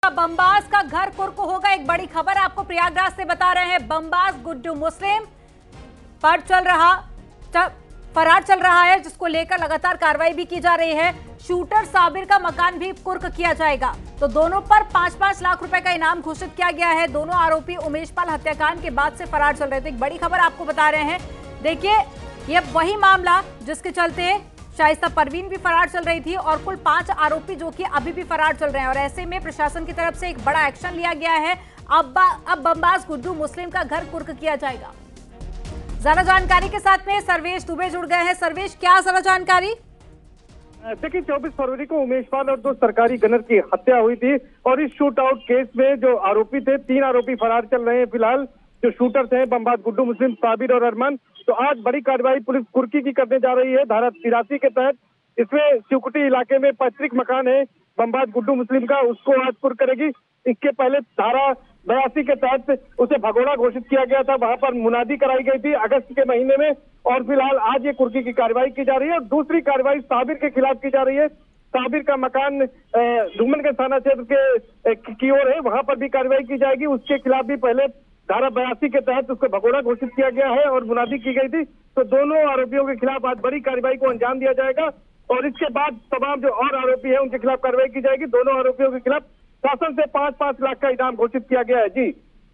बमबाज का घर कुर्क होगा। एक बड़ी खबर आपको प्रयागराज से बता रहे हैं। बमबाज गुड्डू मुस्लिम फरार चल रहा है, जिसको लेकर लगातार कार्रवाई भी की जा रही है। शूटर साबिर का मकान भी कुर्क किया जाएगा। तो दोनों पर 5-5 लाख रुपए का इनाम घोषित किया गया है। दोनों आरोपी उमेश पाल हत्याकांड के बाद से फरार चल रहे थे। एक बड़ी खबर आपको बता रहे हैं। देखिए, ये वही मामला जिसके चलते शाइस्ता परवीन भी फरार चल रही थी और कुल 5 आरोपी जो कि अभी भी फरार चल रहे हैं। और ऐसे में प्रशासन की तरफ से एक बड़ा एक्शन लिया गया है। अब बमबाज गुड्डू मुस्लिम का घर कुर्क किया जाएगा। ज्यादा जानकारी के साथ में सर्वेश दुबे जुड़ गए हैं। सर्वेश, क्या ज्यादा जानकारी? देखिए, 24 फरवरी को उमेश पाल और 2 सरकारी गनर की हत्या हुई थी और इस शूट आउट केस में जो आरोपी थे, 3 आरोपी फरार चल रहे हैं फिलहाल। जो शूटर्स हैं बमबाज गुड्डू मुस्लिम, साबिर और अरमान। तो आज बड़ी कार्रवाई पुलिस कुर्की की करने जा रही है धारा 83 के तहत। इसमें शिवकुटी इलाके में पैतृक मकान है बमबाज गुड्डू मुस्लिम का, उसको आज कुर्क करेगी। इसके पहले धारा 82 के तहत उसे भगोड़ा घोषित किया गया था। वहां पर मुनादी कराई गई थी अगस्त के महीने में और फिलहाल आज ये कुर्की की कार्रवाई की जा रही है। और दूसरी कार्रवाई साबिर के खिलाफ की जा रही है। साबिर का मकान डुमनगंज थाना क्षेत्र की ओर है, वहां पर भी कार्रवाई की जाएगी। उसके खिलाफ भी पहले धारा 82 के तहत उसको भगोड़ा घोषित किया गया है और मुनादी की गई थी। तो दोनों आरोपियों के खिलाफ आज बड़ी कार्रवाई को अंजाम दिया जाएगा और इसके बाद तमाम जो और आरोपी है उनके खिलाफ कार्रवाई की जाएगी। दोनों आरोपियों के खिलाफ शासन से 5-5 लाख का इनाम घोषित किया गया है। जी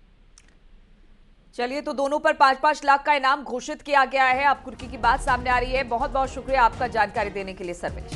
चलिए, तो दोनों पर 5-5 लाख का इनाम घोषित किया गया है। अब कुर्की की बात सामने आ रही है। बहुत बहुत शुक्रिया आपका जानकारी देने के लिए सर्वेश।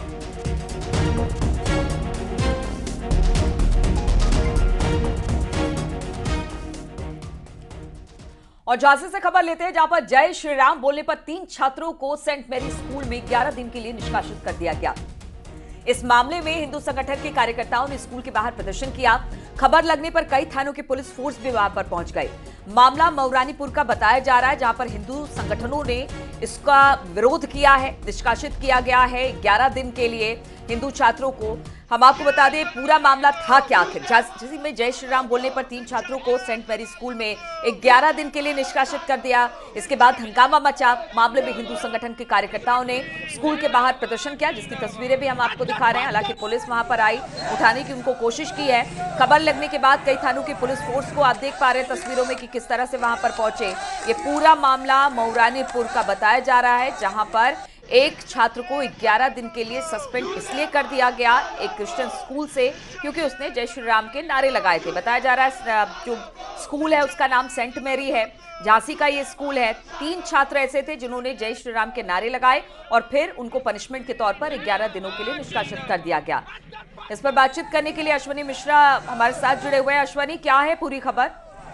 और झांसी से खबर लेते हैं, जहां पर जय श्री राम बोलने पर 3 छात्रों को सेंट मैरी स्कूल में 11 दिन के लिए निष्कासित कर दिया गया। इस मामले में हिंदू संगठन के कार्यकर्ताओं ने स्कूल के बाहर प्रदर्शन किया। खबर लगने पर कई थानों के पुलिस फोर्स भी वहां पर पहुंच गए। मामला मऊरानीपुर का बताया जा रहा है, जहां पर हिंदू संगठनों ने इसका विरोध किया है। निष्कासित किया गया है 11 दिन के लिए हिंदू छात्रों को। हम आपको बता दें पूरा मामला था क्या आखिर। झांसी में जय श्री राम बोलने पर 3 छात्रों को सेंट मैरी स्कूल में 11 दिन के लिए निष्कासित कर दिया। इसके बाद हंगामा मचा। मामले में हिंदू संगठन के कार्यकर्ताओं ने स्कूल के बाहर प्रदर्शन किया, जिसकी तस्वीरें भी हम आपको दिखा रहे हैं। हालांकि पुलिस वहां पर आई, उठाने की उनको कोशिश की है। खबर लगने के बाद कई थानों की पुलिस फोर्स को आप देख पा रहे हैं तस्वीरों में कि किस तरह से वहां पर पहुंचे। ये पूरा मामला मऊरानीपुर का बताया जा रहा है, जहां पर एक छात्र को 11 दिन के लिए सस्पेंड इसलिए कर दिया गया एक क्रिश्चियन स्कूल से, क्योंकि उसने जय श्री राम के नारे लगाए थे। बताया जा रहा है जो स्कूल है उसका नाम सेंट मैरी है, झांसी का ये स्कूल है। 3 छात्र ऐसे थे जिन्होंने जय श्री राम के नारे लगाए और फिर उनको पनिशमेंट के तौर पर 11 दिनों के लिए निष्कासित कर दिया गया। इस पर बातचीत करने के लिए अश्वनी मिश्रा हमारे साथ जुड़े हुए हैं। अश्वनी, क्या है पूरी खबर?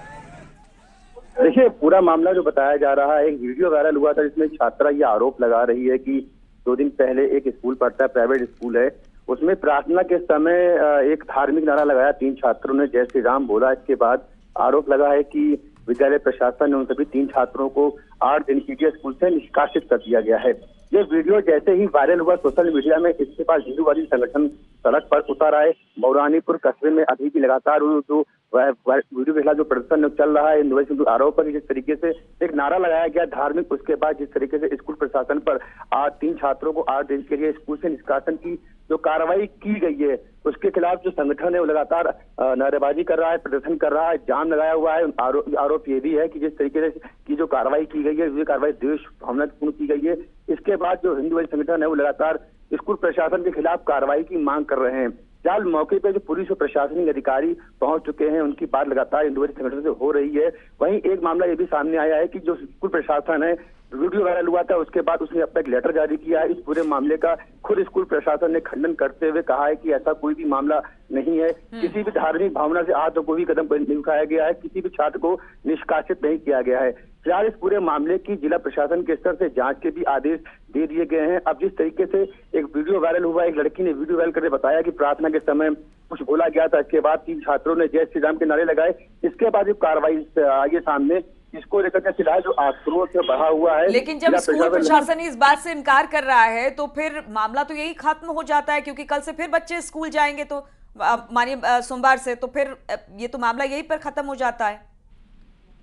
देखिए, पूरा मामला जो बताया जा रहा है, एक वीडियो वायरल हुआ था जिसमें छात्रा ये आरोप लगा रही है कि 2 दिन पहले एक स्कूल पढ़ता है, प्राइवेट स्कूल है, उसमें प्रार्थना के समय एक धार्मिक नारा लगाया। 3 छात्रों ने जय श्री राम बोला। इसके बाद आरोप लगा है कि विद्यालय प्रशासन ने उन सभी 3 छात्रों को 8 दिन के लिए स्कूल से निष्कासित कर दिया गया है। ये वीडियो जैसे ही वायरल हुआ सोशल मीडिया में, इसके बाद हिंदूवादी संगठन सड़क पर उतर आए। मऊरानीपुर कस्बे में अभी भी लगातार जो वीडियो के खिलाफ जो प्रदर्शन चल रहा है, हिंदू आरोप पर जिस तरीके से एक नारा लगाया गया धार्मिक, उसके बाद जिस तरीके से स्कूल प्रशासन पर 3 छात्रों को 8 दिन के लिए स्कूल से निष्कासन की जो कार्रवाई की गई है, उसके खिलाफ जो संगठन है वो लगातार नारेबाजी कर रहा है, प्रदर्शन कर रहा है, जाम लगाया हुआ है। आरोप ये भी है कि जिस तरीके से की जो कार्रवाई की गई है, ये कार्रवाई देश भावनापूर्ण की गई है। इसके बाद जो हिंदू संगठन है वो लगातार स्कूल प्रशासन के खिलाफ कार्रवाई की मांग कर रहे हैं। फिलहाल मौके पे जो पुलिस और प्रशासनिक अधिकारी पहुंच चुके हैं, उनकी बात लगातार हिंदू संगठन से हो रही है। वहीं एक मामला ये भी सामने आया है कि जो स्कूल प्रशासन है, वीडियो वायरल हुआ था, उसके बाद उसने अब तक लेटर जारी किया है। इस पूरे मामले का खुद स्कूल प्रशासन ने खंडन करते हुए कहा है कि ऐसा कोई भी मामला नहीं है, किसी भी धार्मिक भावना से आज तो कोई कदम नहीं उठाया गया है, किसी भी छात्र को निष्कासित नहीं किया गया है। फिलहाल इस पूरे मामले की जिला प्रशासन के स्तर से जांच के भी आदेश दे दिए गए हैं। अब जिस तरीके से एक वीडियो वायरल हुआ, एक लड़की ने वीडियो वायरल करके बताया कि प्रार्थना के समय कुछ बोला गया था, इसके बाद 3 छात्रों ने जय श्री राम के नारे लगाए। इसके बाद जो कार्रवाई आगे सामने, इसको लेकर के फिलहाल जो आक्रोश बढ़ा हुआ है। लेकिन जब स्कूल प्रशासन इस बात से इनकार कर रहा है तो फिर मामला तो यही खत्म हो जाता है, क्योंकि कल से फिर बच्चे स्कूल जाएंगे, तो मानिए सोमवार से, तो फिर ये तो मामला यही पर खत्म हो जाता है।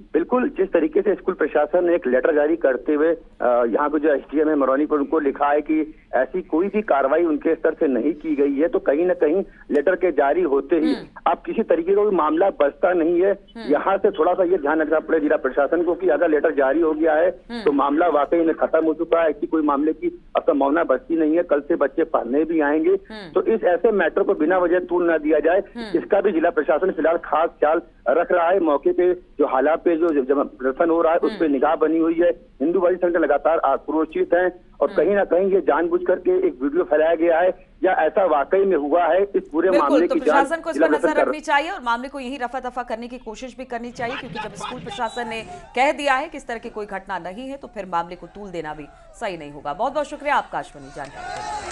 बिल्कुल, जिस तरीके से स्कूल प्रशासन ने एक लेटर जारी करते हुए यहाँ को जो एसडीएम है मरौनी पर उनको लिखा है कि ऐसी कोई भी कार्रवाई उनके स्तर से नहीं की गई है, तो कहीं ना कहीं लेटर के जारी होते ही अब किसी तरीके का कोई मामला बचता नहीं है। यहाँ से थोड़ा सा ये ध्यान रखना पड़ेगा जिला प्रशासन को कि अगर लेटर जारी हो गया है तो मामला वाकई में खत्म हो चुका है, कि कोई मामले की अब संभावना बचती नहीं है। कल से बच्चे पढ़ने भी आएंगे, तो इस ऐसे मैटर को बिना वजह तूल न दिया जाए, इसका भी जिला प्रशासन फिलहाल खास ख्याल रख रहा है। मौके पे जो हालात पे जो प्रदर्शन हो रहा है उस पर निगाह बनी हुई है। हिंदूवादी संगठन लगातार आक्रोशित हैं और कहीं ना कहीं ये जानबूझ करके एक वीडियो फैलाया गया है या ऐसा वाकई में हुआ है, इस पूरे मामले की प्रशासन को इस पर नजर रखनी चाहिए और मामले को यही रफा दफा करने की कोशिश भी करनी चाहिए, क्योंकि जब स्कूल प्रशासन ने कह दिया है कि इस तरह की कोई घटना नहीं है तो फिर मामले को तूल देना भी सही नहीं होगा। बहुत बहुत शुक्रिया आपका अश्विनी जानकारी।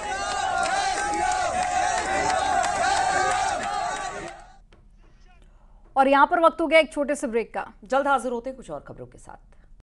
और यहाँ पर वक्त हो गया एक छोटे से ब्रेक का। जल्द हाजिर होते हैं कुछ और खबरों के साथ।